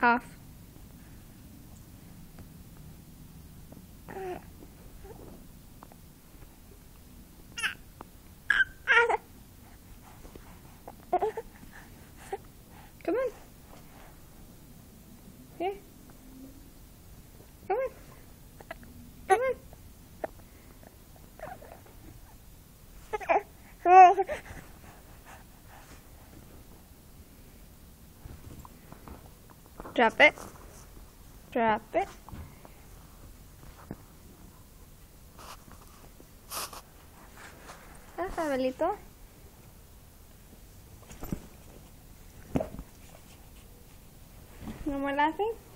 cough. Come on. Here. Come on. Come on. Drop it. Drop it. That's Abelito. No more laughing?